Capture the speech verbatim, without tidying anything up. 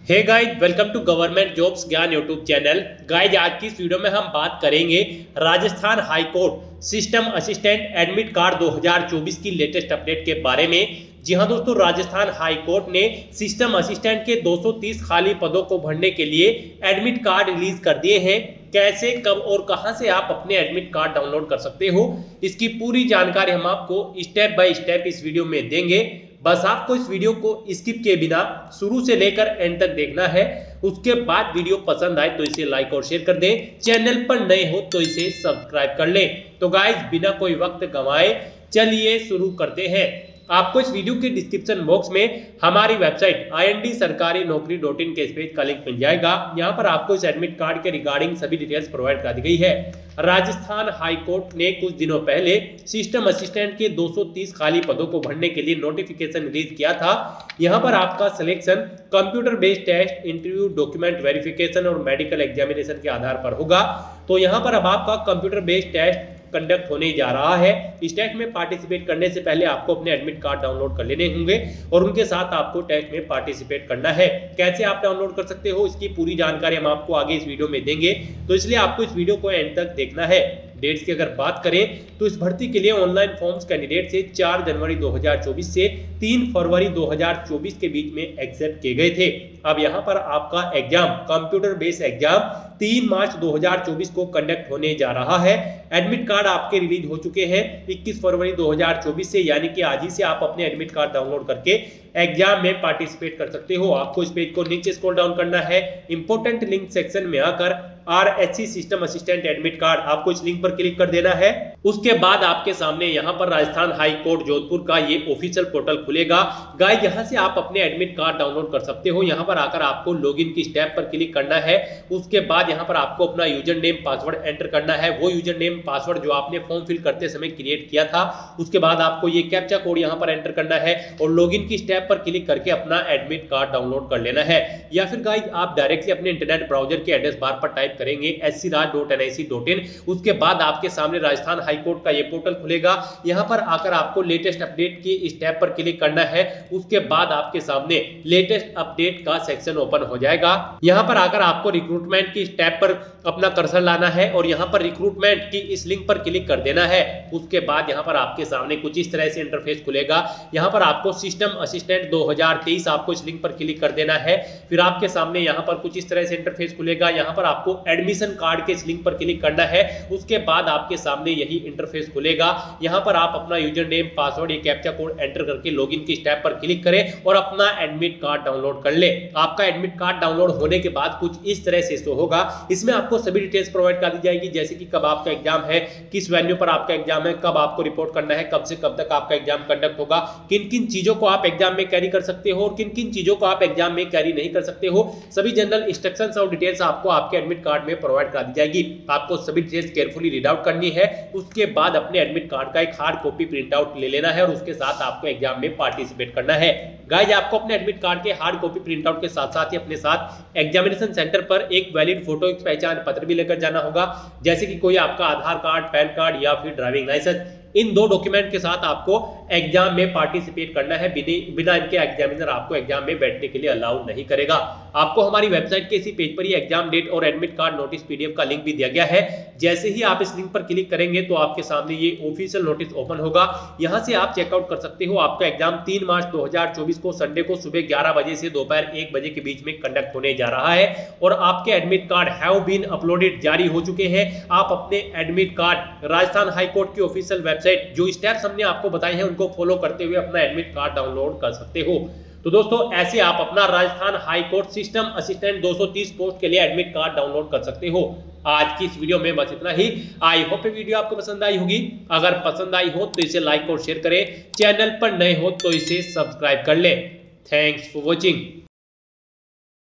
Hey guys, welcome to government jobs ज्ञान YouTube channel. Guys, आज की इस वीडियो में हम बात करेंगे Rajasthan high court system assistant admit card दो हज़ार चौबीस की लेटेस्ट अपडेट के बारे में। जी हां दोस्तों, राजस्थान हाई कोर्ट ने सिस्टम असिस्टेंट के दो सौ तीस खाली पदों को भरने के लिए एडमिट कार्ड रिलीज कर दिए हैं। कैसे, कब और कहां से आप अपने एडमिट कार्ड डाउनलोड कर सकते हो, इसकी पूरी जानकारी हम आपको स्टेप बाय स्टेप इस वीडियो में देंगे। बस आपको इस वीडियो को स्किप किए बिना शुरू से लेकर एंड तक देखना है। उसके बाद वीडियो पसंद आए तो इसे लाइक और शेयर कर दें। चैनल पर नए हो तो इसे सब्सक्राइब कर लें। तो गाइस, बिना कोई वक्त गंवाए चलिए शुरू करते हैं। आपको इस वीडियो के डिस्क्रिप्शन बॉक्स में हमारी वेबसाइट आई एन डी सरकारी नौकरी डॉट इन के इस पेज का लिंक मिल जाएगा। यहाँ पर आपको इस एडमिट कार्ड के रिगार्डिंग सभी डिटेल्स प्रोवाइड कर दी गई है। राजस्थान हाई कोर्ट ने कुछ दिनों पहले सिस्टम असिस्टेंट के दो सौ तीस खाली पदों को भरने के लिए नोटिफिकेशन रिलीज किया था। यहाँ पर आपका selection computer based test, interview, document verification और मेडिकल एग्जामिनेशन के आधार पर होगा। तो यहाँ पर अब आपका कंप्यूटर बेस्ड टेस्ट कंडक्ट होने जा रहा है। इस टेस्ट में पार्टिसिपेट करने से पहले आपको अपने एडमिट कार्ड डाउनलोड कर लेने होंगे और उनके साथ आपको टेस्ट में पार्टिसिपेट करना है। कैसे आप डाउनलोड कर सकते हो, इसकी पूरी जानकारी हम आपको आगे इस वीडियो में देंगे, तो इसलिए आपको इस वीडियो को एंड तक देखना है। डेट्स की अगर बात करें तो इस भर्ती के लिए ऑनलाइन फॉर्म्स कैंडिडेट से चार जनवरी दो हज़ार चौबीस से तीन फरवरी दो हज़ार चौबीस के बीच में एक्सेप्ट किए गए थे। अब यहाँ पर आपका एग्जाम, कंप्यूटर बेस्ड एग्जाम तीन मार्च दो हज़ार चौबीस को कंडक्ट होने जा रहा है। एडमिट कार्ड आपके रिलीज हो चुके हैं इक्कीस फरवरी दो हज़ार चौबीस से, यानी कि आज ही से आप अपने एडमिट कार्ड डाउनलोड करके एग्जाम में पार्टिसिपेट कर सकते हो। आपको इस पेज को नीचे स्क्रॉल डाउन करना है। इंपोर्टेंट लिंक सेक्शन में आकर R H C system assistant admit card, आपको इस लिंक पर क्लिक कर देना है। उसके बाद आपके सामने यहाँ पर राजस्थान हाई कोर्ट जोधपुर का ये ऑफिशियल पोर्टल खुलेगा। गाइस, यहाँ से आप अपने एडमिट कार्ड डाउनलोड कर सकते हो। यहाँ पर आकर आपको लॉगिन की स्टेप पर क्लिक करना है। उसके बाद यहाँ पर आपको अपना यूजर नेम पासवर्ड एंटर करना है। वो यूजर नेम पासवर्ड जो आपने फॉर्म फिल करते समय क्रिएट किया था। उसके बाद आपको ये कैप्चा कोड यहाँ पर एंटर करना है और लॉगिन की स्टेप पर क्लिक करके अपना एडमिट कार्ड डाउनलोड कर लेना है। या फिर गाइस, आप डायरेक्टली अपने इंटरनेट ब्राउजर के एड्रेस बार पर टाइप करेंगे S C Raj dot N I C dot in. उसके बाद आपके सामने राजस्थान हाई कोर्ट का ये पोर्टल खुलेगा। यहाँ पर आकर आपको लेटेस्ट अपडेट की स्टेप पर क्लिक करना है। उसके बाद आपके सामने लेटेस्ट अपडेट का सेक्शन ओपन हो जाएगा। यहाँ पर आकर आपको रिक्रूटमेंट की स्टेप पर अपना कर्सर लाना है और यहाँ पर रिक्रूटमेंट की इस लिंक पर क्लिक कर देना है। उसके बाद यहाँ पर आपके सामने कुछ इस तरह से इंटरफेस खुलेगा। यहाँ पर आपको सिस्टम असिस्टेंट दो हज़ार तेईस, आपको इस लिंक पर क्लिक कर देना है। फिर आपके सामने यहाँ पर कुछ इस तरह से इंटरफेस खुलेगा। यहाँ पर आपको एडमिशन कार्ड के इस लिंक पर क्लिक करना है। उसके बाद आपके सामने यही इंटरफेस खुलेगा। यहाँ पर आप अपना यूजर नेम, पासवर्ड, ये कैप्चा कोड एंटर करके लॉगिन की स्टेप पर क्लिक करें और अपना एडमिट कार्ड डाउनलोड कर ले। आपका एडमिट कार्ड डाउनलोड होने के बाद कुछ इस तरह से शो होगा। इसमें आपको सभी डिटेल्स प्रोवाइड कर दी जाएगी, जैसे कि कब आपका एग्जाम है, किस वेन्यू पर आपका एग्जाम है, कब आपको रिपोर्ट करना है, कब से कब तक आपका एग्जाम कंडक्ट होगा, किन किन चीजों को आप एग्जाम में कैरी कर सकते हो और किन किन चीजों को आप एग्जाम में कैरी नहीं कर सकते हो। सभी जनरल इंस्ट्रक्शंस और डिटेल्स आपको आपके एडमिट कार्ड में प्रोवाइड कर दी जाएगी। आपको सभी डिटेल्स केयरफुली रीड आउट करनी है। उसके बाद अपने एडमिट कार्ड का एक हार्ड कॉपी प्रिंट आउट ले लेना है और उसके साथ आपको एग्जाम में पार्टिसिपेट करना है। गाइस, आपको अपने एडमिट कार्ड के हार्ड कॉपी प्रिंट आउट के साथ साथ ही अपने साथ एग्जामिनेशन सेंटर पर एक वैलिड फोटो, एक पहचान पत्र भी लेकर जाना होगा, जैसे कि कोई आपका आधार कार्ड, पैन कार्ड या फिर ड्राइविंग लाइसेंस। इन दो डॉक्यूमेंट के साथ आपको एग्जाम में पार्टिसिपेट करना है। बिना इनके एग्जामिनर आपको एग्जाम में बैठने के लिए अलाउ नहीं करेगा। आपको हमारी वेबसाइट के इसी पेज पर ही एग्जाम डेट और एडमिट कार्ड नोटिस पीडीएफ का लिंक भी दिया गया है। जैसे ही आप इस लिंक पर क्लिक करेंगे तो आपके सामने ये ऑफिशियल नोटिस ओपन होगा। यहाँ से आप चेकआउट कर सकते हो। आपका एग्जाम तीन मार्च दो हज़ार चौबीस को संडे को सुबह ग्यारह बजे से दोपहर एक बजे के बीच में कंडक्ट होने जा रहा है और आपके admit card have been uploaded जारी हो चुके हैं। आप अपने admit card Rajasthan high court की ऑफिशियल वेबसाइट, जो स्टेप्स हमने आपको बताए हैं, उनको फॉलो करते हुए अपना एडमिट कार्ड डाउनलोड कर सकते हो। तो दोस्तों, ऐसे आप अपना Rajasthan high court system assistant दो सौ तीस पोस्ट के लिए एडमिट कार्ड डाउनलोड कर सकते हो। आज की इस वीडियो में बस इतना ही। आई होप ये वीडियो आपको पसंद आई होगी। अगर पसंद आई हो तो इसे लाइक और शेयर करें। चैनल पर नए हो तो इसे सब्सक्राइब कर लें। Thanks for watching.